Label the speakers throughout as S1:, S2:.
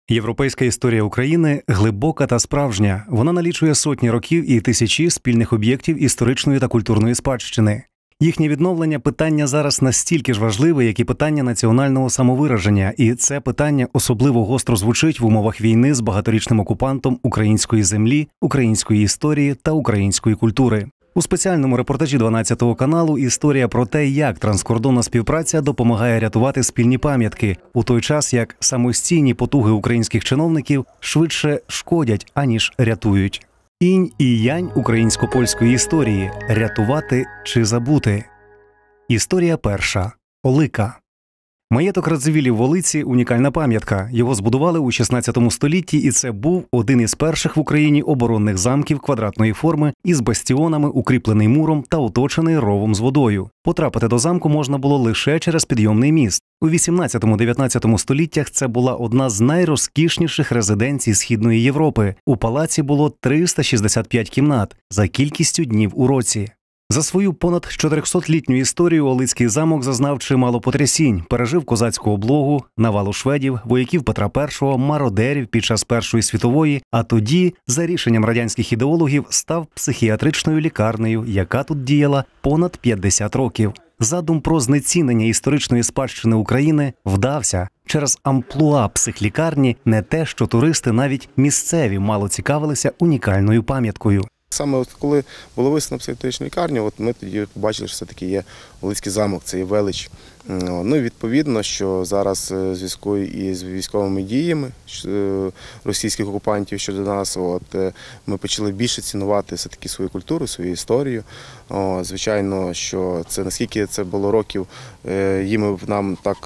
S1: Європейська історія України глибока та справжня. Вона налічує сотні років і тисячі спільних об'єктів історичної та культурної спадщини. Їхнє відновлення – питання зараз настільки ж важливе, як і питання національного самовираження, і це питання особливо гостро звучить в умовах війни з багаторічним окупантом української землі, української історії та української культури. У спеціальному репортажі 12 каналу історія про те, як транскордонна співпраця допомагає рятувати спільні пам'ятки, у той час як самостійні потуги українських чиновників швидше шкодять, аніж рятують. Інь і янь українсько-польської історії – рятувати чи забути. Історія перша. Олика. Маєток Радзивілів в Олиці – унікальна пам'ятка. Його збудували у 16 столітті, і це був один із перших в Україні оборонних замків квадратної форми із бастіонами, укріплений муром та оточений ровом з водою. Потрапити до замку можна було лише через підйомний міст. У 18-19 століттях це була одна з найрозкішніших резиденцій Східної Європи. У палаці було 365 кімнат за кількістю днів у році. За свою понад 400-літню історію Олицький замок зазнав чимало потрясінь, пережив козацьку облогу, навалу шведів, вояків Петра І, мародерів під час Першої світової, а тоді, за рішенням радянських ідеологів, став психіатричною лікарнею, яка тут діяла понад 50 років. Задум про знецінення історичної спадщини України вдався. Через амплуа психлікарні не те, що туристи, навіть місцеві, мало цікавилися унікальною пам'яткою.
S2: Саме коли було висновлено психіатричну лікарню, ми тоді побачили, що все-таки є Олицький замок, це є велич. Ну і відповідно, що зараз в зв'язку із військовими діями російських окупантів щодо нас, ми почали більше цінувати все-таки свою культуру, свою історію. Звичайно, що це наскільки це було років, їм нам так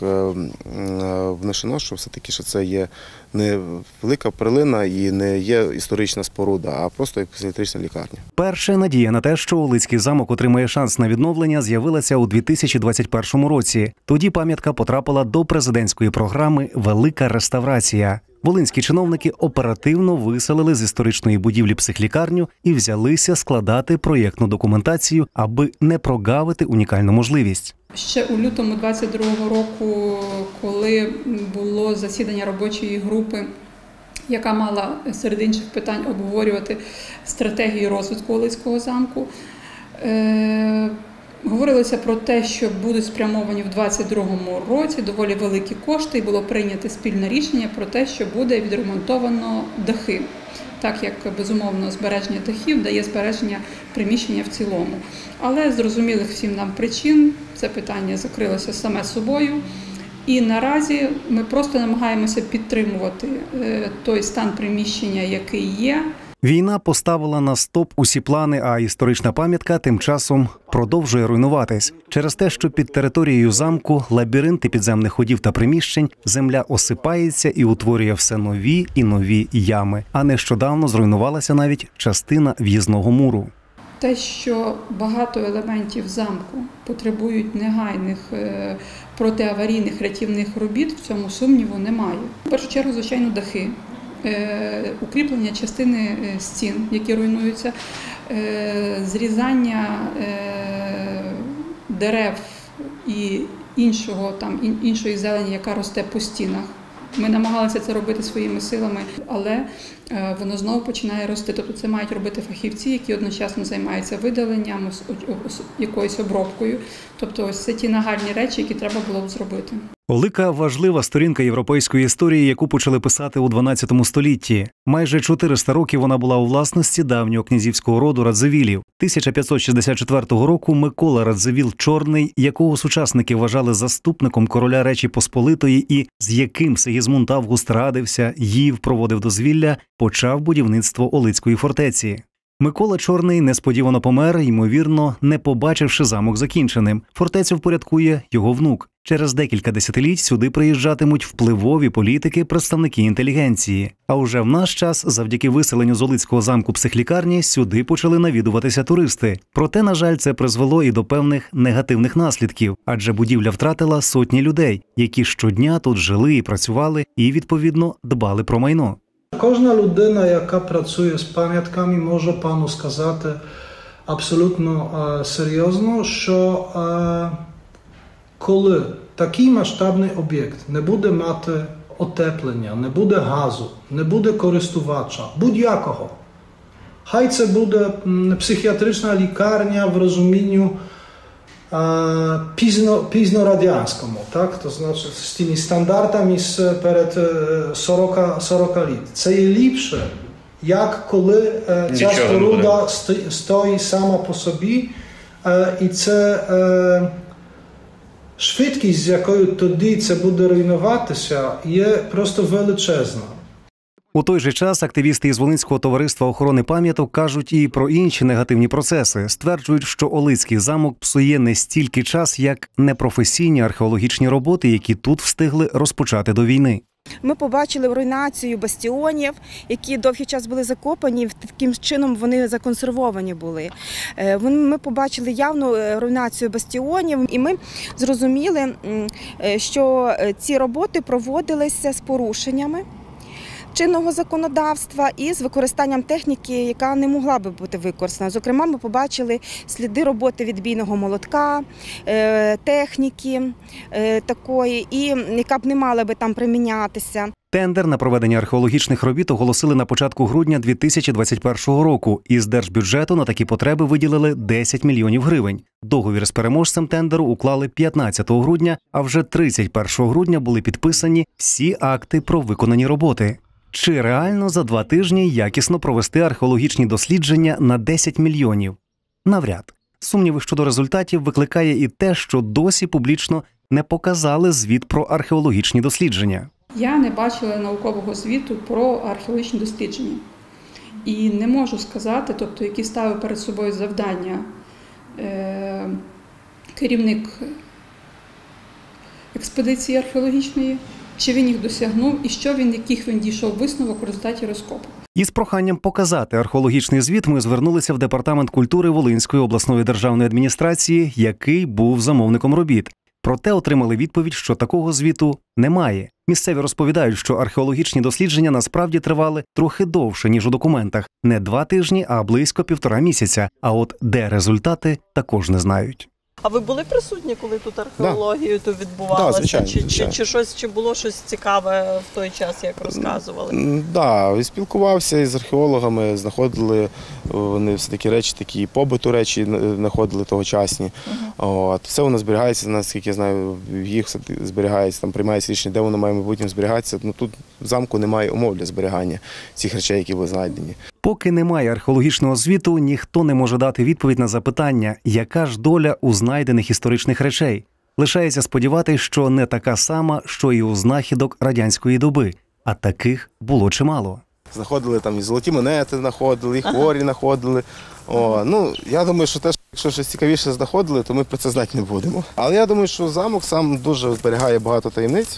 S2: внушено, що все-таки що це є не велика перлина і не є історична споруда, а просто як психіатрична лікарня.
S1: Перша надія на те, що Олицький замок отримає шанс на відновлення, з'явилася у 2021 році. Тоді пам'ятка потрапила до президентської програми «Велика реставрація». Волинські чиновники оперативно виселили з історичної будівлі психлікарню і взялися складати проєктну документацію, аби не прогавити унікальну можливість.
S3: Ще у лютому 22-го року, коли було засідання робочої групи, яка мала серед інших питань обговорювати стратегію розвитку Олицького замку, говорилося про те, що будуть спрямовані в 2022 році доволі великі кошти, і було прийнято спільне рішення про те, що буде відремонтовано дахи. Так як, безумовно, збереження дахів дає збереження приміщення в цілому. Але з зрозумілих всім нам причин це питання закрилося саме собою. І наразі ми просто намагаємося підтримувати той стан приміщення, який є.
S1: Війна поставила на стоп усі плани, а історична пам'ятка тим часом продовжує руйнуватись. Через те, що під територією замку лабіринти підземних ходів та приміщень, земля осипається і утворює все нові і нові ями. А нещодавно зруйнувалася навіть частина в'їзного муру.
S3: Те, що багато елементів замку потребують негайних протиаварійних рятівних робіт, в цьому сумніву немає. В першу чергу, звичайно, дахи. Укріплення частини стін, які руйнуються, зрізання дерев і іншої зелені, яка росте по стінах. Ми намагалися це робити своїми силами, але воно знову починає рости. Тобто це мають робити фахівці, які одночасно займаються видаленням, якоюсь обробкою. Тобто ось це ті нагальні речі, які треба було б зробити.
S1: Олика – важлива сторінка європейської історії, яку почали писати у 12 столітті. Майже 400 років вона була у власності давнього князівського роду Радзивілів. 1564 року Микола Радзивіл-Чорний, якого сучасники вважали заступником короля Речі Посполитої і з яким Сигізмунд Август радився, їв, проводив дозвілля, почав будівництво Олицької фортеці. Микола Чорний несподівано помер, ймовірно, не побачивши замок закінченим. Фортецю впорядкує його внук. Через декілька десятиліть сюди приїжджатимуть впливові політики, представники інтелігенції. А уже в наш час, завдяки виселенню з Олицького замку психлікарні, сюди почали навідуватися туристи. Проте, на жаль, це призвело і до певних негативних наслідків, адже будівля втратила сотні людей, які щодня тут жили і працювали, і, відповідно, дбали про майно.
S4: Кожна людина, яка працює з пам'ятками, може пану сказати абсолютно серйозно, що коли такий масштабний об'єкт не буде мати отеплення, не буде газу, не буде користувача, будь-якого. Хай це буде психіатрична лікарня в розумінню пізнорадянському, так? То значить, з тими стандартами перед 40 літ. Це є ліпше, як коли ця споруда стоїть сама по собі, і це швидкість, з якою тоді це буде руйнуватися, є просто величезна.
S1: У той же час активісти із Волинського товариства охорони пам'яток кажуть і про інші негативні процеси. Стверджують, що Олицький замок псує не стільки час, як непрофесійні археологічні роботи, які тут встигли розпочати до війни.
S5: Ми побачили руйнацію бастіонів, які довгий час були закопані, таким чином вони законсервовані були. Ми побачили явну руйнацію бастіонів, і ми зрозуміли, що ці роботи проводилися з порушеннями чинного законодавства і з використанням техніки, яка не могла би бути використана. Зокрема, ми побачили сліди роботи відбійного молотка, техніки такої, і яка б не мала би там примінятися.
S1: Тендер на проведення археологічних робіт оголосили на початку грудня 2021 року. Із держбюджету на такі потреби виділили 10 мільйонів гривень. Договір з переможцем тендеру уклали 15 грудня, а вже 31 грудня були підписані всі акти про виконані роботи. Чи реально за 2 тижні якісно провести археологічні дослідження на 10 мільйонів? Навряд. Сумніви щодо результатів викликає і те, що досі публічно не показали звіт про археологічні дослідження.
S3: Я не бачила наукового звіту про археологічні дослідження. І не можу сказати, тобто, які ставив перед собою завдання керівник експедиції археологічної, чи він їх досягнув і яких він дійшов висновок у результаті розкопу.
S1: Із проханням показати археологічний звіт ми звернулися в Департамент культури Волинської обласної державної адміністрації, який був замовником робіт. Проте отримали відповідь, що такого звіту немає. Місцеві розповідають, що археологічні дослідження насправді тривали трохи довше, ніж у документах. Не 2 тижні, а близько 1,5 місяця. А от де результати, також не знають.
S6: А ви були присутні, коли тут археологію тут відбувалося?
S2: Звичайно.
S6: Чи було щось цікаве в той час, як розказували?
S2: Так, спілкувався із археологами, знаходили вони все-таки речі, такі побуту речі знаходили тогочасні. Все воно зберігається, наскільки я знаю, їх зберігається, там приймається рішення, де воно має майбутньо зберігатися. Тут в замку немає умов для зберігання цих речей, які були знайдені.
S1: Поки немає археологічного звіту, ніхто не може дати відповідь на запитання, яка ж доля у знайдених історичних речей. Лишається сподіватися, що не така сама, що і у знахідок радянської доби, а таких було чимало.
S2: Знаходили там і золоті монети, знаходили, і хворі знаходили. Я думаю, що теж, якщо щось цікавіше знаходили, то ми про це знати не будемо. Але я думаю, що замок сам дуже зберігає багато таємниць.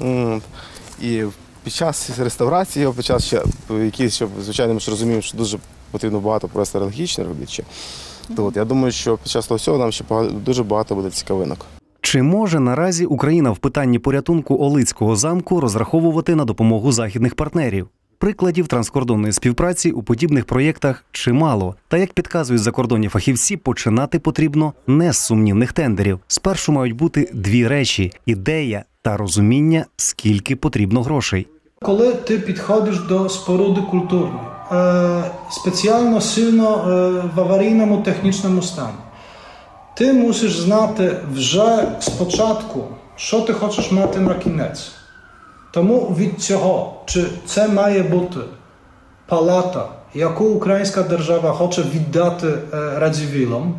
S2: І під час реставрації, під час звичайно, ми ж розуміємо, що дуже потрібно багато провести археологічних робіт. Я думаю, що під час того всього нам ще дуже багато буде цікавинок.
S1: Чи може наразі Україна в питанні порятунку Олицького замку розраховувати на допомогу західних партнерів? Прикладів транскордонної співпраці у подібних проєктах чимало. Та, як підказують закордонні фахівці, починати потрібно не з сумнівних тендерів. Спершу мають бути 2 речі – ідея та розуміння, скільки потрібно грошей.
S4: Коли ти підходиш до споруди культурної, спеціально сильно в аварійному технічному стані, ти мусиш знати вже спочатку, що ти хочеш мати на кінець. Тому від цього, чи це має бути палата, яку українська держава хоче віддати Радзивілам,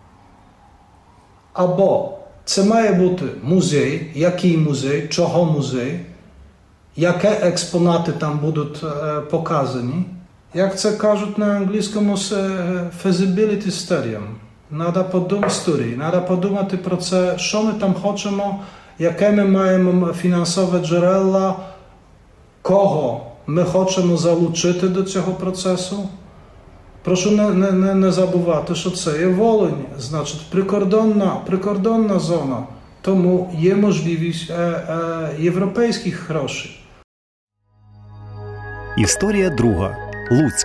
S4: або це має бути музей, який музей, чого музей, які експонати там будуть показані. Як це кажуть на англійському, feasibility study. Треба подумати про це, що ми там хочемо, яке ми маємо фінансове джерела, кого ми хочемо залучити до цього процесу. Прошу не забувати, що це є Волинь, значить прикордонна зона, тому є можливість європейських грошей.
S1: Історія друга. Луцьк.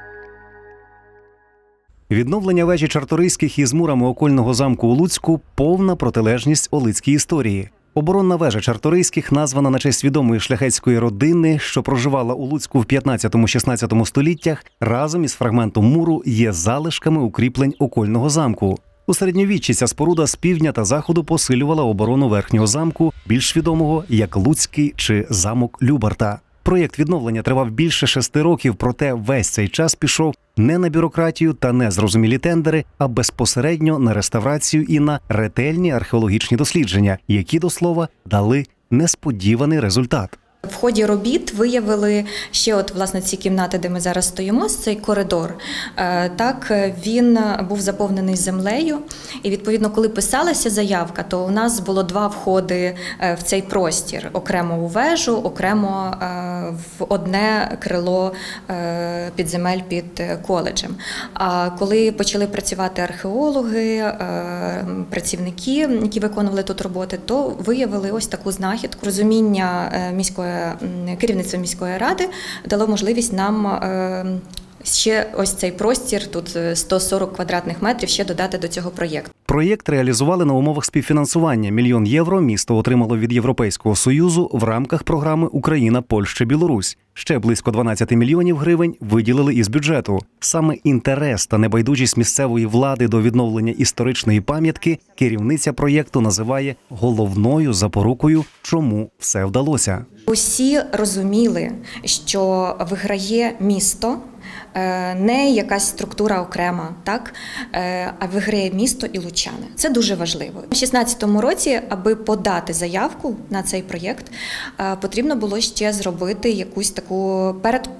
S1: Відновлення вежі Чарторийських із мурами окольного замку у Луцьку – повна протилежність Олицькій історії. Оборонна вежа Чарторийських названа на честь відомої шляхетської родини, що проживала у Луцьку в 15-16 століттях, разом із фрагментом муру є залишками укріплень окольного замку. У середньовіччі ця споруда з півдня та заходу посилювала оборону верхнього замку, більш відомого як Луцький чи замок Любарта. Проєкт відновлення тривав більше 6 років, проте весь цей час пішов не на бюрократію та незрозумілі тендери, а безпосередньо на реставрацію і на ретельні археологічні дослідження, які, до слова, дали несподіваний результат.
S7: В ході робіт виявили ще власне ці кімнати, де ми зараз стоїмо, цей коридор. Так, він був заповнений землею. І відповідно, коли писалася заявка, то у нас було 2 входи в цей простір. Окремо у вежу, окремо в одне крило підземель під коледжем. А коли почали працювати археологи, працівники, які виконували тут роботи, то виявили ось таку знахідку. Розуміння керівництво міської ради дало можливість нам ще ось цей простір, тут 140 квадратних метрів, ще додати до цього проєкту.
S1: Проєкт реалізували на умовах співфінансування. 1 мільйон євро місто отримало від Європейського Союзу в рамках програми «Україна, Польща, Білорусь». Ще близько 12 мільйонів гривень виділили із бюджету. Саме інтерес та небайдужість місцевої влади до відновлення історичної пам'ятки керівниця проєкту називає головною запорукою, чому все вдалося.
S7: Усі розуміли, що виграє місто, не якась структура окрема, так? А виграє місто і лучани. Це дуже важливо. У 2016 році, аби подати заявку на цей проєкт, потрібно було ще зробити якусь таку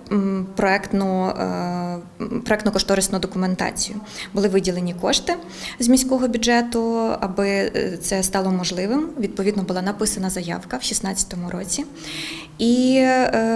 S7: проєктно-кошторисну документацію. Були виділені кошти з міського бюджету, аби це стало можливим. Відповідно, була написана заявка в 2016 році. І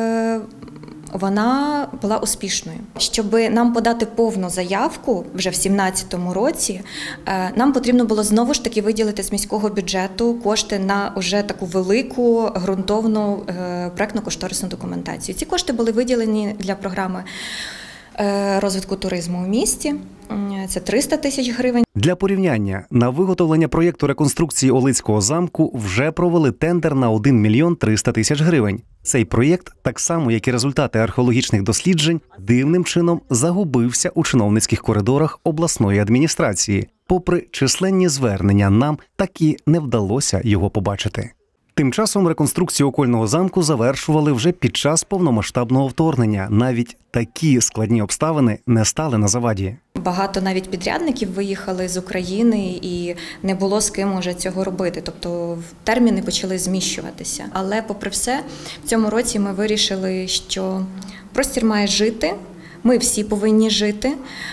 S7: вона була успішною. Щоб нам подати повну заявку вже в 2017 році, нам потрібно було знову ж таки виділити з міського бюджету кошти на вже таку велику ґрунтовну проєктно-кошторисну документацію. Ці кошти були виділені для програми розвитку туризму у місті. Це 300 тисяч гривень.
S1: Для порівняння, на виготовлення проєкту реконструкції Олицького замку вже провели тендер на 1 мільйон 300 тисяч гривень. Цей проєкт, так само як і результати археологічних досліджень, дивним чином загубився у чиновницьких коридорах обласної адміністрації. Попри численні звернення, нам так і не вдалося його побачити. Тим часом реконструкцію окольного замку завершували вже під час повномасштабного вторгнення. Навіть такі складні обставини не стали на заваді.
S7: Багато навіть підрядників виїхали з України і не було з ким уже цього робити. Тобто терміни почали зміщуватися. Але попри все, в цьому році ми вирішили, що простір має жити, ми всі повинні жити.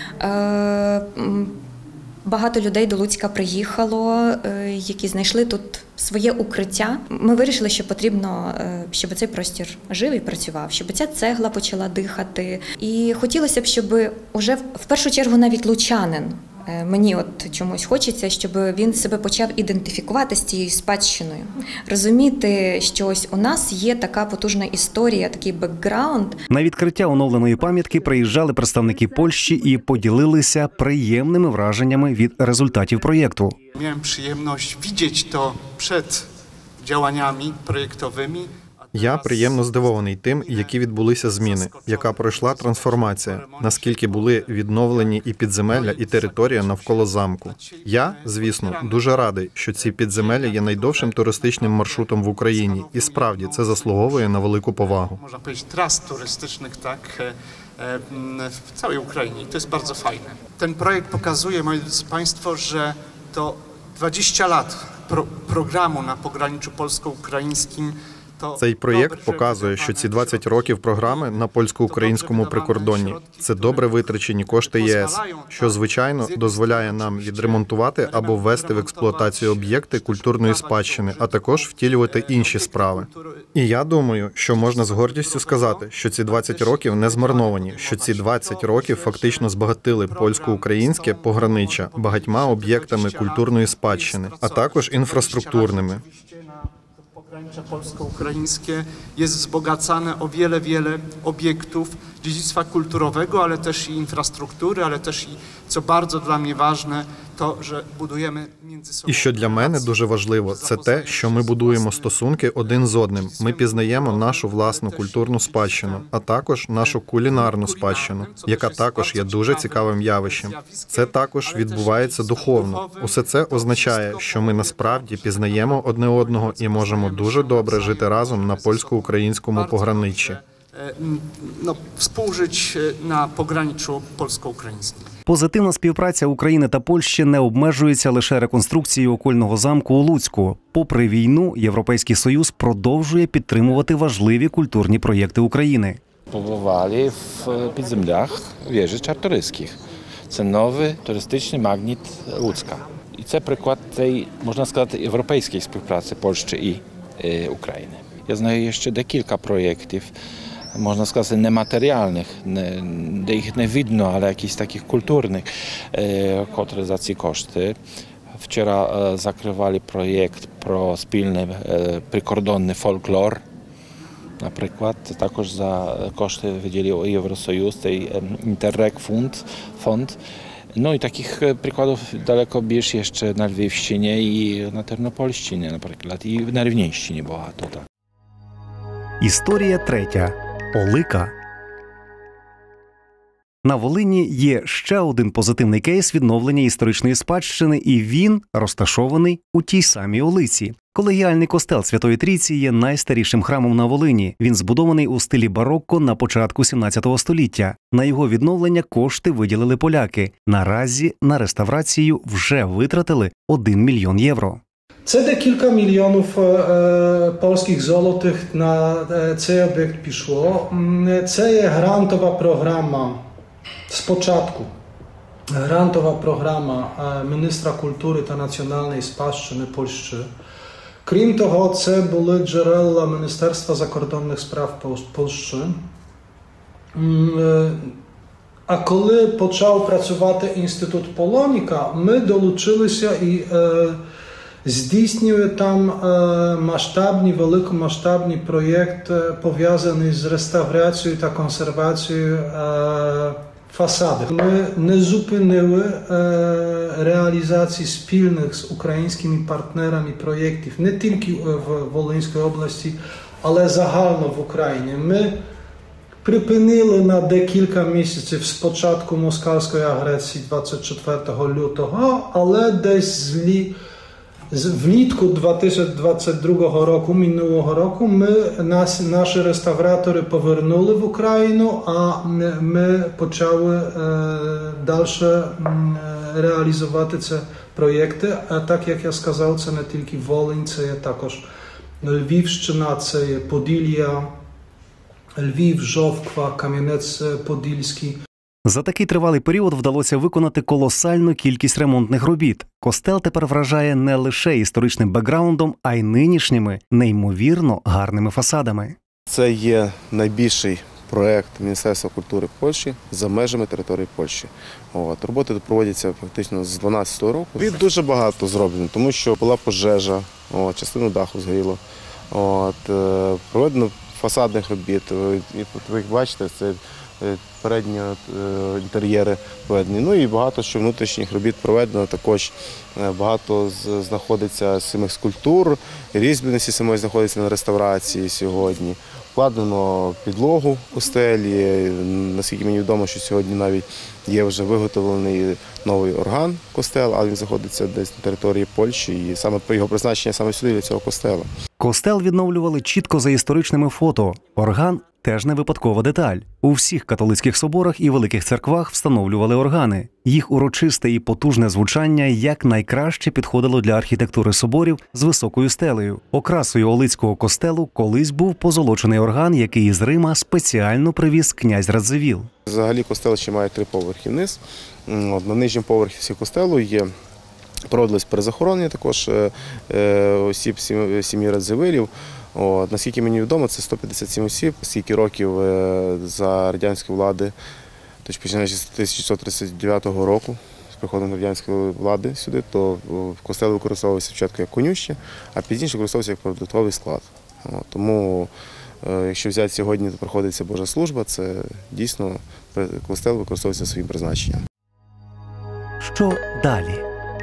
S7: Багато людей до Луцька приїхало, які знайшли тут своє укриття. Ми вирішили, що потрібно, щоб цей простір жив і працював, щоб ця цегла почала дихати. І хотілося б, щоб уже в першу чергу навіть лучанин, мені чомусь хочеться, щоб він себе почав ідентифікувати з цією спадщиною. Розуміти, що ось у нас є така потужна історія, такий бекграунд.
S1: На відкриття оновленої пам'ятки приїжджали представники Польщі і поділилися приємними враженнями від результатів проєкту.
S8: Miałem przyjemność widzieć to przed działaniami projektowymi.
S9: Я приємно здивований тим, які відбулися зміни, яка пройшла трансформація, наскільки були відновлені і підземелля, і територія навколо замку. Я, звісно, дуже радий, що ці підземелля є найдовшим туристичним маршрутом в Україні. І справді, це заслуговує на велику повагу.
S8: Можна powiedzieć, tras turystycznych, tak, w całej Ukrainie. I to jest bardzo fajne. Ten projekt pokazuje, moi drodzy Państwo, że to 20 lat programu na pograniczu polsko-ukraińskim.
S9: Цей проєкт показує, що ці 20 років програми на польсько-українському прикордонні – це добре витрачені кошти ЄС, що, звичайно, дозволяє нам відремонтувати або ввести в експлуатацію об'єкти культурної спадщини, а також втілювати інші справи. І я думаю, що можна з гордістю сказати, що ці 20 років не змарновані, що ці 20 років фактично збагатили польсько-українське пограниччя багатьма об'єктами культурної спадщини, а також інфраструктурними.
S8: Pogranicze polsko-ukraińskie jest wzbogacane o wiele obiektów dziedzictwa kulturowego, ale też i infrastruktury, ale też i co bardzo dla mnie ważne, to, że будуємо między sobą.
S9: І що для мене дуже важливо, це те, що ми будуємо стосунки один з одним. Ми пізнаємо нашу власну культурну спадщину, а також нашу кулінарну спадщину, яка також є дуже цікавим явищем. Це також відбувається духовно. Усе це означає, що ми насправді пізнаємо одне одного і можемо дуже добре жити разом на польсько-українському пограниччі.
S8: Współżyć na pograniczu polsko-ukraińskim.
S1: Позитивна співпраця України та Польщі не обмежується лише реконструкцією окольного замку у Луцьку. Попри війну, Європейський Союз продовжує підтримувати важливі культурні проєкти України.
S10: Побували в підземлях вежі Czartoryskich. Це новий туристичний магніт Луцька. І це приклад цієї, можна сказати, європейської співпраці Польщі і України. Я знаю ще декілька проєктів, можна сказати, нематеріальних, де їх не видно, але якісь таких культурних, котрі за ці кошти. Вчора закривали проєкт про спільний прикордонний фольклор, наприклад. Також за кошти виділив Євросоюз, цей Interreg фонд. Ну і таких прикладів далеко більше ще на Львівщині і на Тернопільщині, наприклад, і на Рівненщині багато. Так.
S1: Історія третя. Олика. На Волині є ще один позитивний кейс відновлення історичної спадщини, і він розташований у тій самій Олиці. Колегіальний костел Святої Трійці є найстарішим храмом на Волині. Він збудований у стилі барокко на початку 17 століття. На його відновлення кошти виділили поляки. Наразі на реставрацію вже витратили 1 мільйон євро.
S4: Це декілька мільйонів польських злотих на цей об'єкт пішло. Це є грантова програма спочатку. Грантова програма міністра культури та національної спадщини Польщі. Крім того, це були джерела Міністерства закордонних справ Польщі. А коли почав працювати Інститут Полоніка, ми долучилися і здійснює там великомасштабний проєкт, пов'язаний з реставрацією та консервацією фасади. Ми не зупинили реалізації спільних з українськими партнерами проєктів не тільки в Волинській області, але загально в Україні. Ми припинили на декілька місяців з початку москальської агресії 24 лютого, але десь влітку 2022 року, минулого року, наші реставратори повернули в Україну, а ми почали далі реалізувати ці проєкти. А так, як я сказав, це не тільки Волинь, це є також Львівщина, це є Поділля, Львів, Жовква, Кам'янець-Подільський.
S1: За такий тривалий період вдалося виконати колосальну кількість ремонтних робіт. Костел тепер вражає не лише історичним бекграундом, а й нинішніми, неймовірно гарними фасадами.
S2: Це є найбільший проєкт Міністерства культури Польщі за межами території Польщі. Роботи тут проводяться фактично з 2012 року. Робіт дуже багато зроблено, тому що була пожежа, частину даху згоріло. Проведено фасадних робіт. Ви бачите, це передні інтер'єри проведені. Ну і багато що внутрішніх робіт проведено. Також багато знаходиться самих скульптур, різьбленості самої знаходиться на реставрації сьогодні. Вкладено підлогу в костелі. Наскільки мені відомо, що сьогодні навіть є вже виготовлений новий орган костел, але він знаходиться десь на території Польщі, і саме його призначення саме сюди для цього костела.
S1: Костел відновлювали чітко за історичними фото. Орган – теж не випадкова деталь. У всіх католицьких соборах і великих церквах встановлювали органи. Їх урочисте і потужне звучання якнайкраще підходило для архітектури соборів з високою стелею. Окрасою Олицького костелу колись був позолочений орган, який із Рима спеціально привіз князь Радзивіл.
S2: Взагалі костел ще має 3 поверхи вниз. На нижньому поверхі всього костелу проводились перезахоронення також осіб сім'ї Радзивилів. Наскільки мені відомо, це 157 осіб, скільки років за радянської влади, тобто починаючи з 1939 року, з приходом радянської влади сюди, то костел використовувався спочатку як конюшня, а пізніше використовувався як продуктовий склад. Тому, якщо взяти сьогодні, то проходиться Божа служба, це дійсно костел використовується своїм призначенням.
S1: Що далі?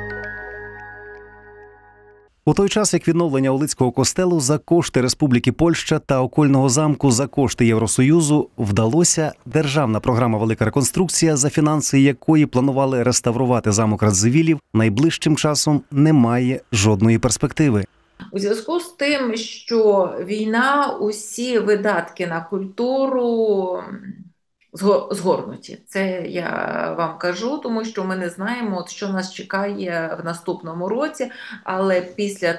S1: У той час, як відновлення Олицького костелу за кошти Республіки Польща та окольного замку за кошти Євросоюзу вдалося, державна програма «Велика реконструкція», за фінанси якої планували реставрувати замок Радзивілів, найближчим часом не має жодної перспективи.
S11: У зв'язку з тим, що війна, усі видатки на культуру згорнуті. Це я вам кажу, тому що ми не знаємо, що нас чекає в наступному році, але після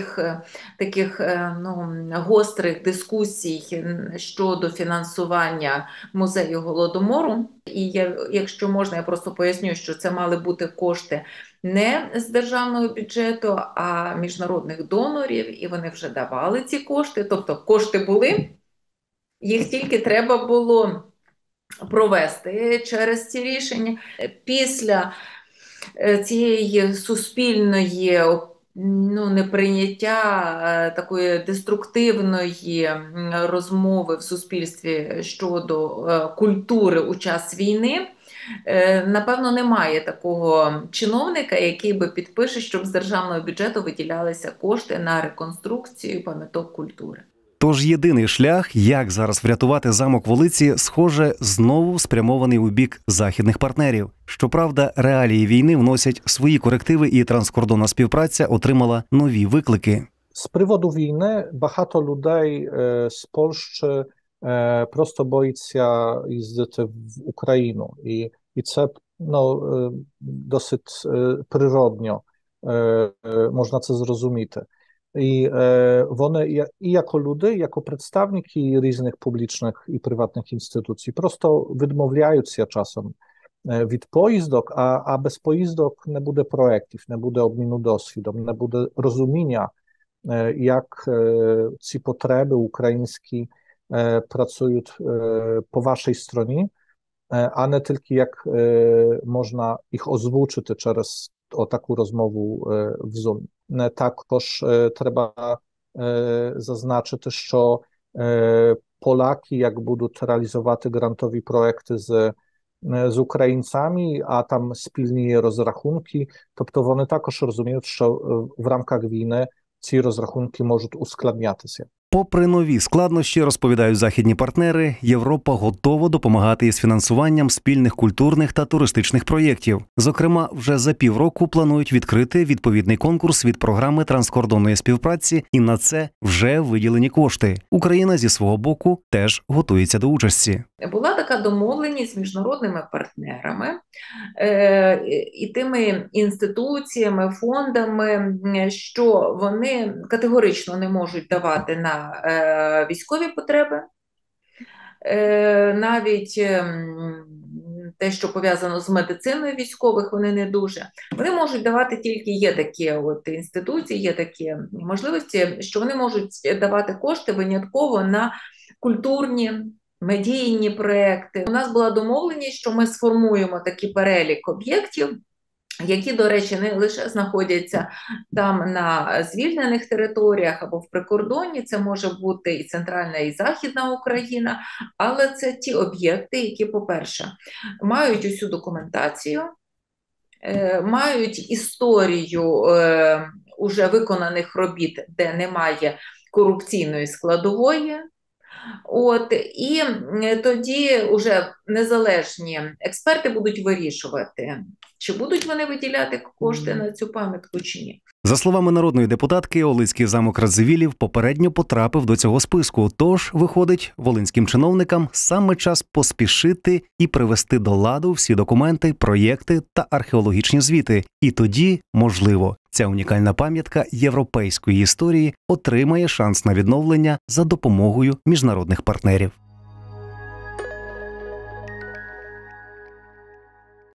S11: таких гострих дискусій щодо фінансування музею Голодомору, і якщо можна, я просто поясню, що це мали бути кошти не з державного бюджету, а міжнародних донорів, і вони вже давали ці кошти, тобто кошти були, їх тільки треба було провести через ці рішення. Після цієї суспільної неприйняття, такої деструктивної розмови в суспільстві щодо культури у час війни, напевно, немає такого чиновника, який би підпише, щоб з державного бюджету виділялися кошти на реконструкцію пам'яток культури.
S1: Тож єдиний шлях, як зараз врятувати замок Волиці, схоже, знову спрямований у бік західних партнерів. Щоправда, реалії війни вносять свої корективи, і транскордонна співпраця отримала нові виклики.
S4: З приводу війни багато людей з Польщі просто боїться їздити в Україну. І це досить природньо, можна це зрозуміти. І вони, і як люди, як представники різних публічних і приватних інституцій, просто відмовляються часом від поїздок, а без поїздок не буде проєктів, не буде обміну досвідом, не буде розуміння, як ці потреби українські працюють по вашій стороні, а не тільки як можна їх озвучити через таку розмову в Zoom. Також треба зазначити, що Поляки, як будуть реалізувати грантові проекти з українцями, а там спільні розрахунки, тобто вони також розуміють, що в рамках війни ці розрахунки можуть ускладнятися.
S1: Попри нові складнощі, розповідають західні партнери, Європа готова допомагати із фінансуванням спільних культурних та туристичних проєктів. Зокрема, вже за півроку планують відкрити відповідний конкурс від програми транскордонної співпраці, і на це вже виділені кошти. Україна зі свого боку теж готується до участі.
S11: Була така домовленість з міжнародними партнерами і тими інституціями, фондами, що вони категорично не можуть давати на військові потреби, навіть те, що пов'язано з медициною військових, вони не дуже. Вони можуть давати тільки, є такі інституції, є такі можливості, що вони можуть давати кошти винятково на культурні, медійні проекти. У нас була домовленість, що ми сформуємо такий перелік об'єктів, які, до речі, не лише знаходяться там на звільнених територіях або в прикордонні, це може бути і Центральна, і Західна Україна, але це ті об'єкти, які, по-перше, мають усю документацію, мають історію уже виконаних робіт, де немає корупційної складової. І тоді вже незалежні експерти будуть вирішувати, чи будуть вони виділяти кошти на цю пам'ятку, чи ні.
S1: За словами народної депутатки, Олицький замок Радзивілів попередньо потрапив до цього списку. Тож, виходить, волинським чиновникам саме час поспішити і привести до ладу всі документи, проєкти та археологічні звіти. І тоді, можливо, ця унікальна пам'ятка європейської історії отримає шанс на відновлення за допомогою міжнародних партнерів.